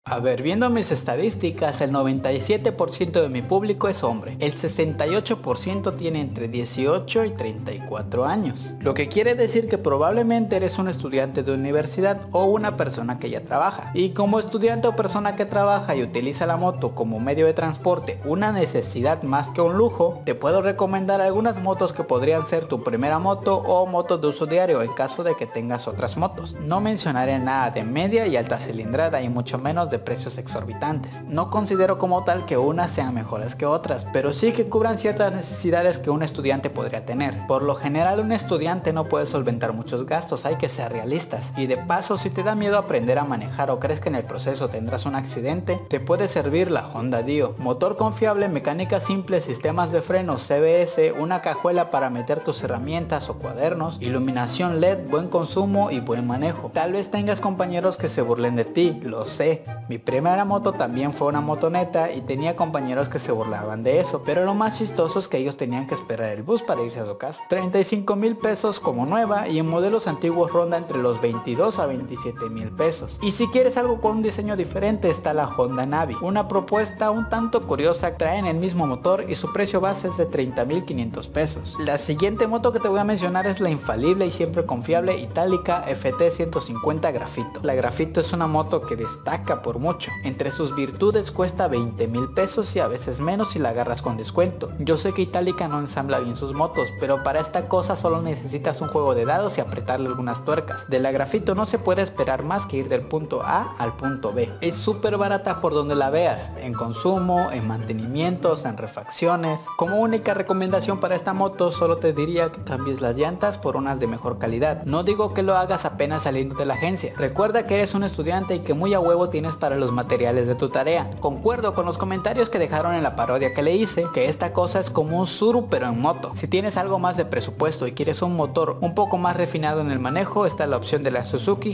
A ver, viendo mis estadísticas, el 97% de mi público es hombre. El 68% tiene entre 18 y 34 años. Lo que quiere decir que probablemente eres un estudiante de universidad o una persona que ya trabaja. Y como estudiante o persona que trabaja y utiliza la moto como medio de transporte, una necesidad más que un lujo, te puedo recomendar algunas motos que podrían ser tu primera moto o motos de uso diario en caso de que tengas otras motos. No mencionaré nada de media y alta cilindrada y mucho menos de precios exorbitantes. No considero como tal que unas sean mejores que otras, pero sí que cubran ciertas necesidades que un estudiante podría tener. Por lo general un estudiante no puede solventar muchos gastos, hay que ser realistas. Y de paso, si te da miedo aprender a manejar o crees que en el proceso tendrás un accidente, te puede servir la Honda Dio. Motor confiable, mecánica simple, sistemas de frenos CBS, una cajuela para meter tus herramientas o cuadernos, iluminación LED, buen consumo y buen manejo. Tal vez tengas compañeros que se burlen de ti, lo sé. Mi primera moto también fue una motoneta y tenía compañeros que se burlaban de eso, pero lo más chistoso es que ellos tenían que esperar el bus para irse a su casa. 35,000 pesos como nueva y en modelos antiguos ronda entre los 22 a 27,000 pesos. Y si quieres algo con un diseño diferente está la Honda Navi, una propuesta un tanto curiosa, traen el mismo motor y su precio base es de 30,500 pesos. La siguiente moto que te voy a mencionar es la infalible y siempre confiable Italika FT 150 Grafito. La Grafito es una moto que destaca por mucho. Entre sus virtudes cuesta 20,000 pesos y a veces menos si la agarras con descuento. Yo sé que Italika no ensambla bien sus motos, pero para esta cosa solo necesitas un juego de dados y apretarle algunas tuercas. De la Grafito no se puede esperar más que ir del punto A al punto B. Es súper barata por donde la veas, en consumo, en mantenimientos, en refacciones. Como única recomendación para esta moto solo te diría que cambies las llantas por unas de mejor calidad. No digo que lo hagas apenas saliendo de la agencia. Recuerda que eres un estudiante y que muy a huevo tienes para los materiales de tu tarea. Concuerdo con los comentarios que dejaron en la parodia que le hice, que esta cosa es como un Tsuru pero en moto. Si tienes algo más de presupuesto y quieres un motor un poco más refinado en el manejo, está la opción de la Suzuki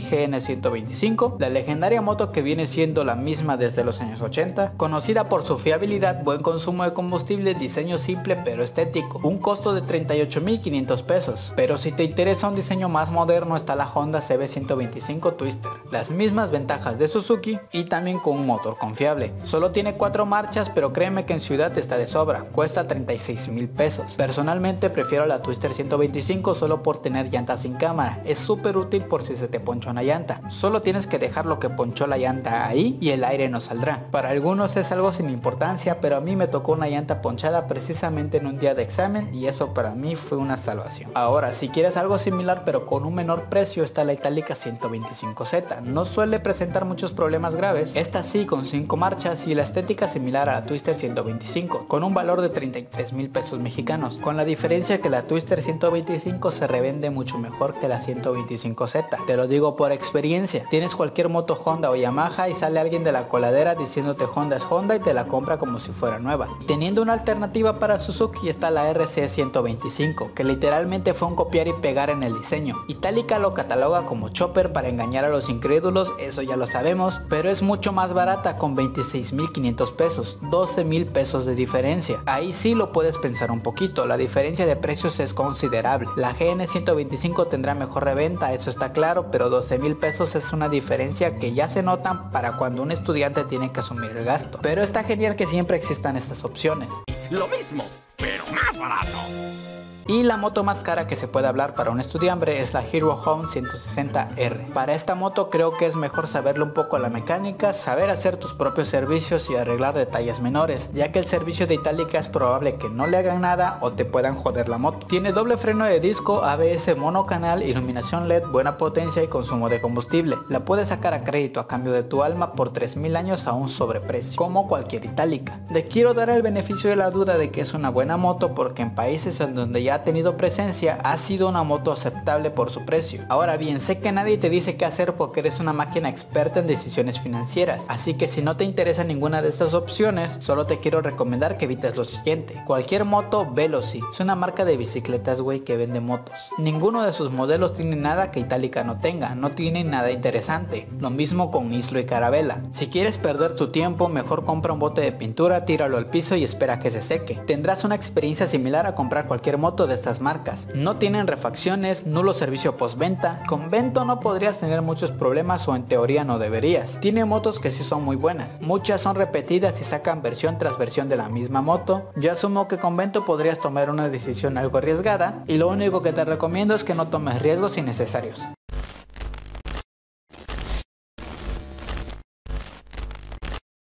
GN125, la legendaria moto que viene siendo la misma desde los años 80, conocida por su fiabilidad, buen consumo de combustible, diseño simple pero estético, un costo de 38,500 pesos. Pero si te interesa un diseño más moderno está la Honda CB125 Twister, las mismas ventajas de Suzuki y también con un motor confiable. Solo tiene 4 marchas, pero créeme que en ciudad está de sobra, cuesta 36,000 pesos. Personalmente prefiero la Twister 125 solo por tener llantas sin cámara, es súper útil por si se te poncha una llanta. Solo tienes que dejar lo que ponchó la llanta ahí y el aire no saldrá. Para algunos es algo sin importancia, pero a mí me tocó una llanta ponchada precisamente en un día de examen y eso para mí fue una salvación. Ahora, si quieres algo similar pero con un menor precio está la Italika 125Z. No suele presentar muchos problemas graves, esta sí con 5 marchas y la estética similar a la Twister 125, con un valor de 33,000 pesos mexicanos, con la diferencia que la Twister 125 se revende mucho mejor que la 125Z. Te lo digo por experiencia, tienes cualquier moto Honda o Yamaha y sale alguien de la coladera diciéndote Honda es Honda y te la compra como si fuera nueva. Teniendo una alternativa para Suzuki está la RC 125, que literalmente fue un copiar y pegar en el diseño. Italika lo cataloga como chopper para engañar a los incrédulos, eso ya lo sabemos, pero es mucho más barata con 26,500 pesos, 12,000 pesos de diferencia. Ahí sí lo puedes pensar un poquito, la diferencia de precios es considerable. La GN 125 tendrá mejor reventa, eso está claro, pero 12,000 pesos es una diferencia que ya se notan para cuando un estudiante tiene que asumir el gasto. Pero está genial que siempre existan estas opciones. Lo mismo, pero más barato. Y la moto más cara que se puede hablar para un estudiante es la Hero Home 160R. Para esta moto creo que es mejor saberle un poco a la mecánica, saber hacer tus propios servicios y arreglar detalles menores, ya que el servicio de Italika es probable que no le hagan nada o te puedan joder la moto. Tiene doble freno de disco, ABS monocanal, iluminación LED, buena potencia y consumo de combustible. La puedes sacar a crédito a cambio de tu alma por 3,000 años a un sobreprecio, como cualquier Italika. Le quiero dar el beneficio de la duda de que es una buena moto porque en países en donde ya ha tenido presencia ha sido una moto aceptable por su precio. Ahora bien, sé que nadie te dice qué hacer porque eres una máquina experta en decisiones financieras, así que si no te interesa ninguna de estas opciones, solo te quiero recomendar que evites lo siguiente. Cualquier moto Veloci, es una marca de bicicletas güey que vende motos. Ninguno de sus modelos tiene nada que Italika no tenga, no tiene nada interesante. Lo mismo con Islo y Carabela. Si quieres perder tu tiempo, mejor compra un bote de pintura, tíralo al piso y espera que se seque. Tendrás una experiencia similar a comprar cualquier moto uso de estas marcas. No tienen refacciones, nulo servicio postventa. Con Vento no podrías tener muchos problemas o en teoría no deberías. Tiene motos que sí son muy buenas. Muchas son repetidas y sacan versión tras versión de la misma moto. Yo asumo que con Vento podrías tomar una decisión algo arriesgada y lo único que te recomiendo es que no tomes riesgos innecesarios.